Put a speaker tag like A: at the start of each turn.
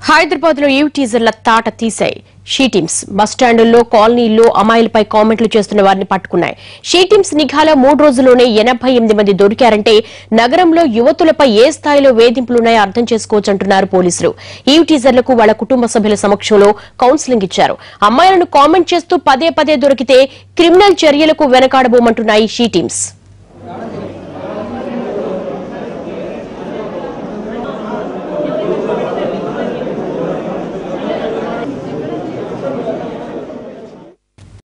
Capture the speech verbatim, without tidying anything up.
A: హైదరాబాద్ లో ఈవ్-టీజర్ల తాట తీశాయి షీ టీమ్స్. బస్టాండుల్లో కాలనీల్లో అమ్మాయిలపై కామెంట్లు చేస్తున్న వారిని పట్టుకున్నాయి. షీ టీమ్స్ నిఘాలో మూడు రోజుల్లోనే ఎనభై ఎనిమిది మంది దొరికారంటే నగరంలో యువతులపై ఏ స్థాయిలో వేధింపులున్నాయో అర్థం చేసుకోవచ్చంటున్నారు పోలీసులు. ఈవ్-టీజర్లకు వాళ్ల కుటుంబ సభ్యుల సమక్షంలో కౌన్సిలింగ్ ఇచ్చారు. అమ్మాయిలను కామెంట్ చేస్తూ పదే పదే దొరికితే క్రిమినల్ చర్యలకు వెనకాడబోమంటున్నాయి షీ టీమ్స్.